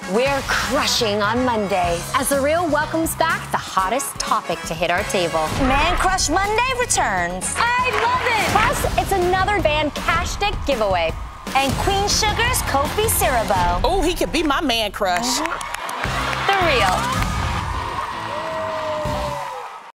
We're crushing on Mondays as The Real welcomes back the hottest topic to hit our table. Man Crush Monday returns. I love it! Plus, it's another Van Cash Stick giveaway. And Queen Sugar's Kofi Siriboe. Oh, he could be my man crush. The Real.